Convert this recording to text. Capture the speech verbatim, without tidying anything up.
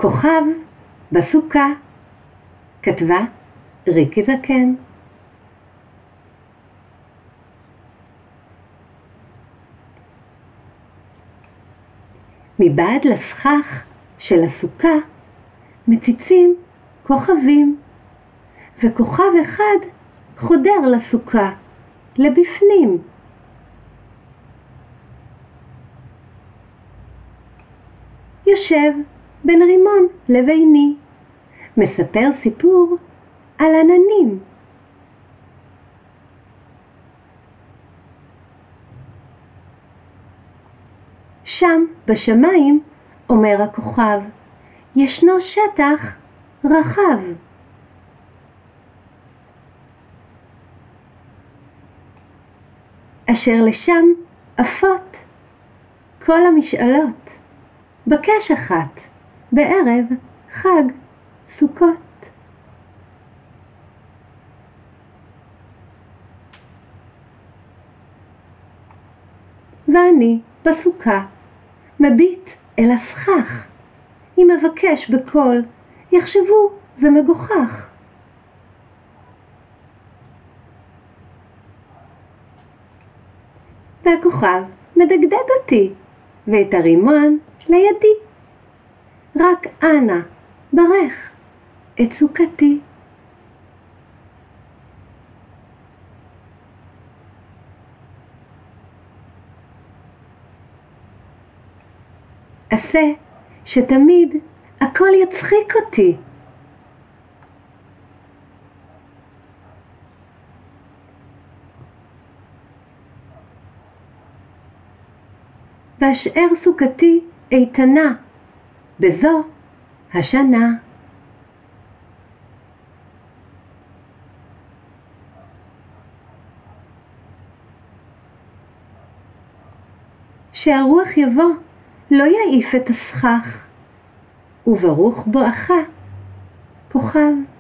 כוכב בסוכה, כתבה ריקי זקן. מבעד לסכך של הסוכה מציצים כוכבים, וכוכב אחד חודר לסוכה, לבפנים. יושב בין רימון לביני, מספר סיפור על עננים. שם בשמיים, אומר הכוכב, ישנו שטח רחב. אשר לשם עפות כל המשאלות, בקש אחת בערב חג סוכות. ואני בסוכה מביט אל הסכך, אם מבקש בקול, יחשבו זה מגוחך. והכוכב מדגדג אותי, ואת הרימון לידי. רק אנא ברך את סוכתי. עשה שתמיד הכל יצחיק אותי. ואשאר סוכתי איתנה בזו השנה. שהרוח יבוא, לא יעיף את הסכך, וברוך בואך, כוכב.